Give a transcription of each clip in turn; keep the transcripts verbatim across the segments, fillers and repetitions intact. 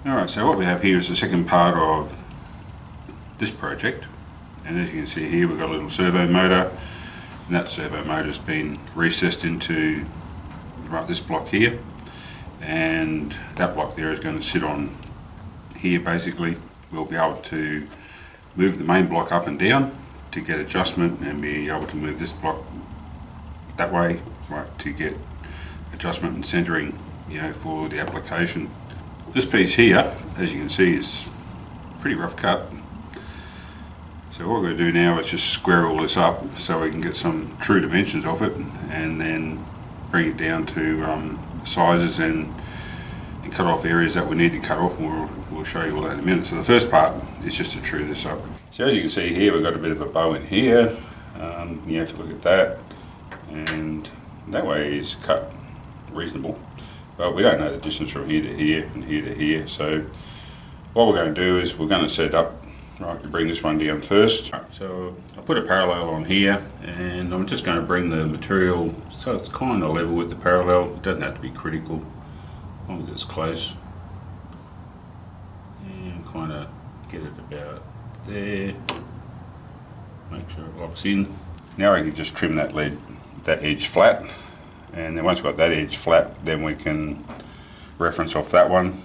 Alright, so what we have here is the second part of this project, and as you can see here we've got a little servo motor, and that servo motor has been recessed into right this block here, and that block there is going to sit on here. Basically we'll be able to move the main block up and down to get adjustment, and be able to move this block that way, right, to get adjustment and centering, you know, for the application. This piece here, as you can see, is pretty rough cut. So what we're going to do now is just square all this up so we can get some true dimensions of it, and then bring it down to um, sizes and, and cut off areas that we need to cut off, and we'll, we'll show you all that in a minute. So the first part is just to true this up. So as you can see here, we've got a bit of a bow in here. Um, you have to look at that, and that way is cut reasonable. But we don't know the distance from here to here and here to here, so what we're going to do is we're going to set up, right, to bring this one down first. Right, so I'll put a parallel on here, and I'm just going to bring the material so it's kind of level with the parallel. It doesn't have to be critical, as long as it's close, and kind of get it about there, make sure it locks in. Now I can just trim that lead, that edge flat, and then once we've got that edge flat, then we can reference off that one.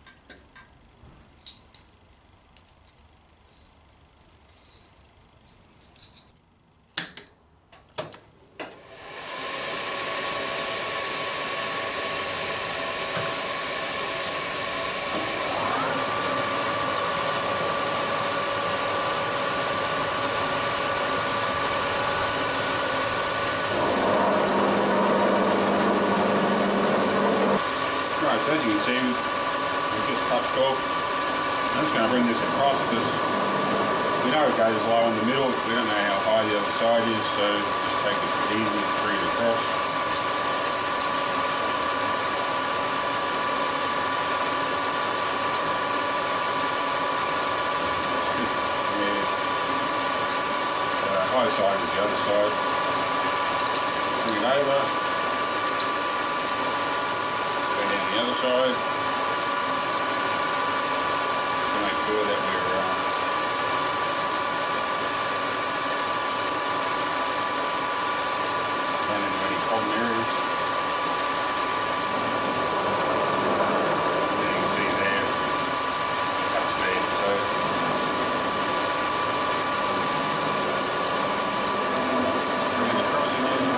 So as you can see, we've just touched off. I'm just going to bring this across because we know it goes low in the middle. We don't know how high the other side is, so just take it easy to bring it across. Yeah. The high side is the other side. Bring it over. The other side, to make sure that we're uh, running into any problem areas. And you can see there, cuts there, so bring it across again.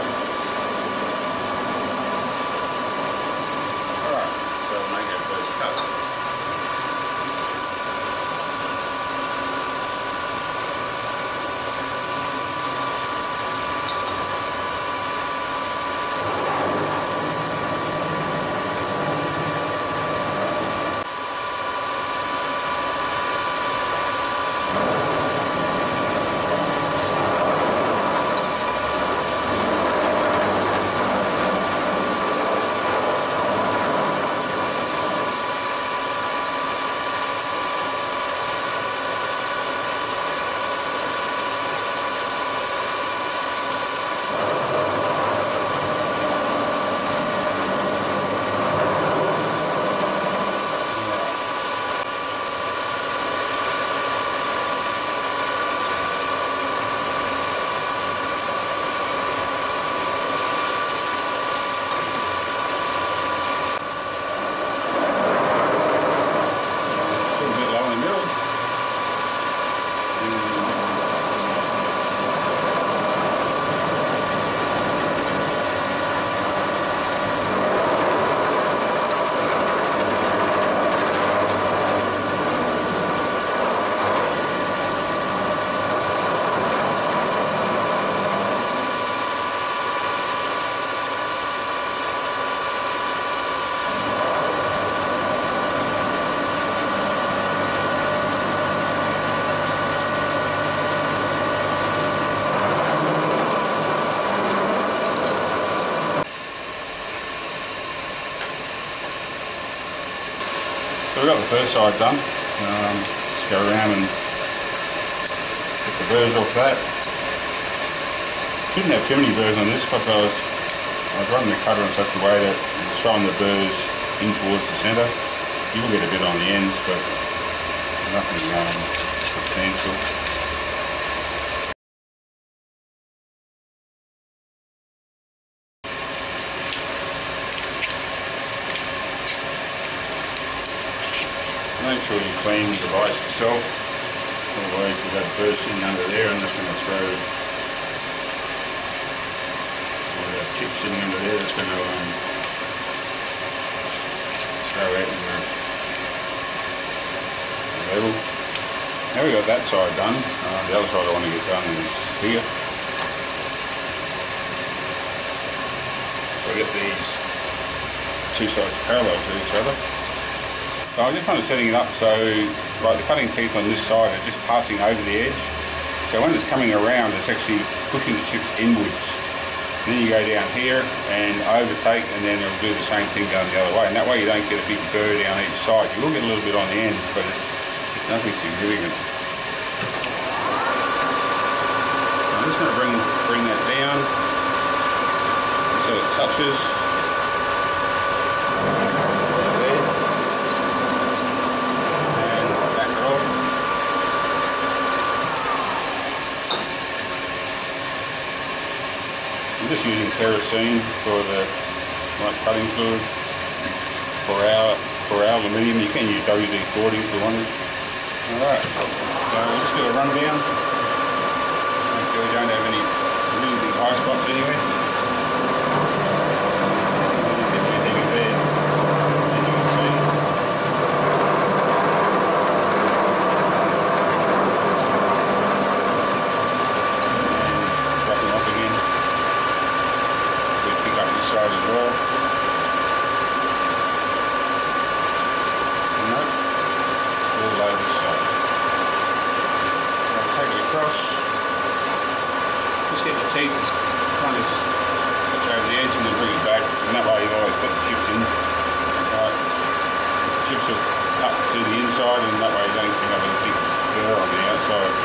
So we've got the first side done. Um, let's go around and get the burrs off that. Shouldn't have too many burrs on this because I was, I was running the cutter in such a way that it's showing the burrs in towards the centre. You'll get a bit on the ends, but nothing um, substantial. Make sure you clean the device itself, otherwise you'll have bursting under there and that's going to throw, or that chip sitting under there that's going to um, throw out your level. Now we've got that side done, uh, the other side I want to get done is here. So I get these two sides parallel to each other. So I'm just kind of setting it up so like the cutting teeth on this side are just passing over the edge. So when it's coming around, it's actually pushing the chip inwards. And then you go down here and overtake, and then it'll do the same thing going the other way. And that way you don't get a big burr down each side. You will get a little bit on the ends, but it's, it's nothing significant. So I'm just going to bring, bring that down so it touches. I'm just using kerosene for the like cutting fluid for our for our aluminium. You can use W D forty if you wanted. Alright, so we'll just do a rundown. Make sure we don't have any really big high spots anywhere. If anything is there, then you can see. And dropping off again. Pick up this side as well. And nope, all over this side. So I'll take it across. Just get the teeth kind of touch over the edge and then bring it back. And that way you've always got the chips in. Right. The chips will cut to the inside, and that way you don't have a big burr on the outside.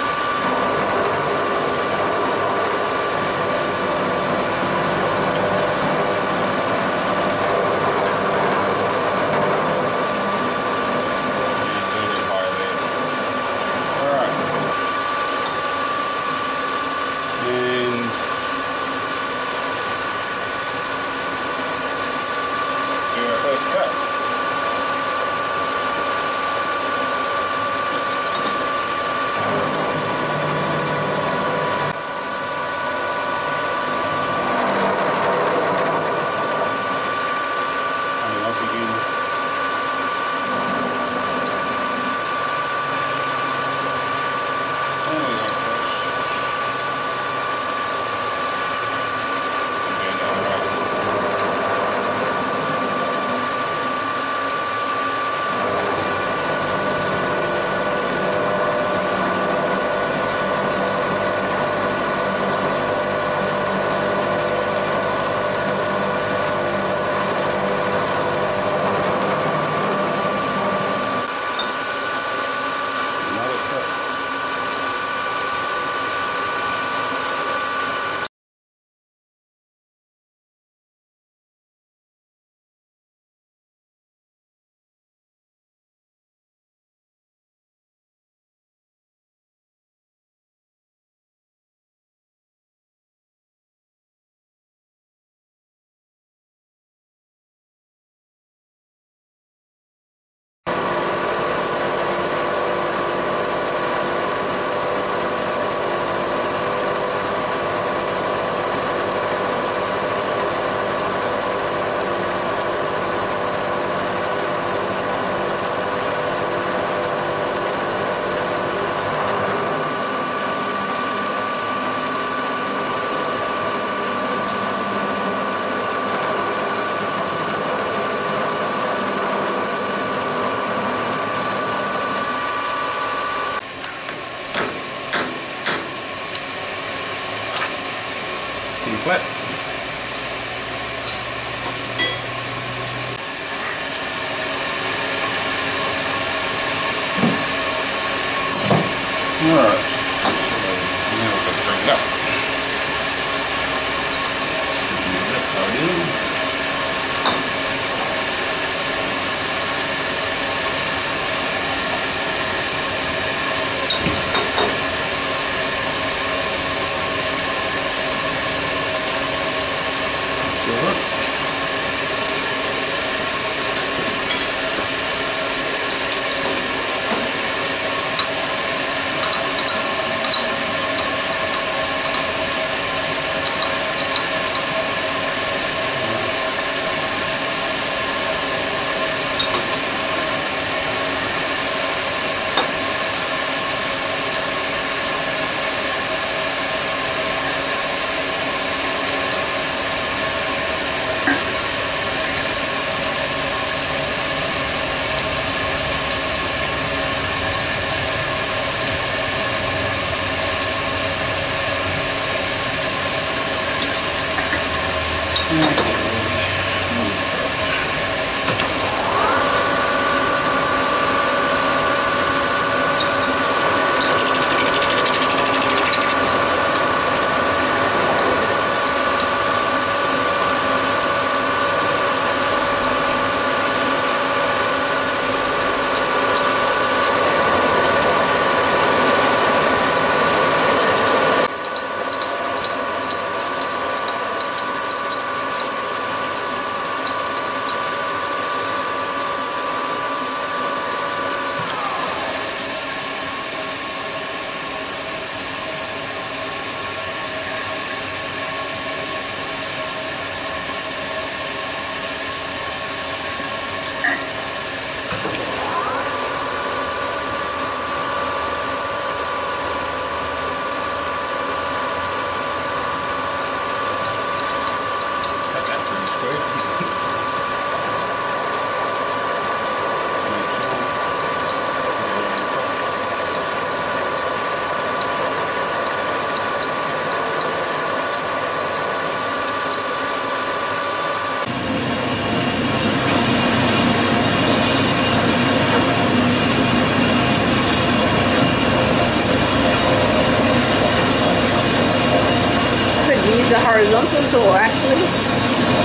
horizontal saw actually.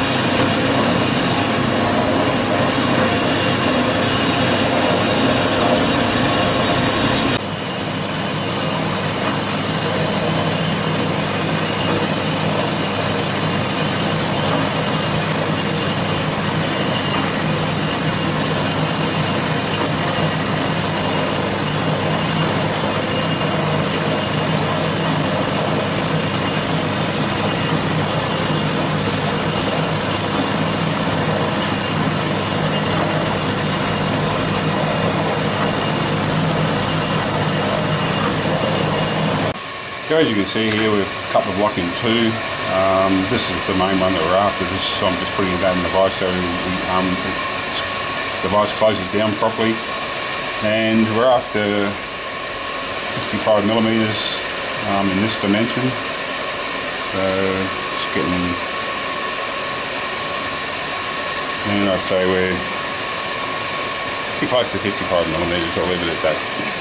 So as you can see here, we've cut the block in two. Um, this is the main one that we're after. This, so I'm just putting that in the vise so um, the vise closes down properly. And we're after sixty-five millimeters um, in this dimension. So just getting, and I'd say we're pretty close to fifty-five millimeters. I'll leave it at that.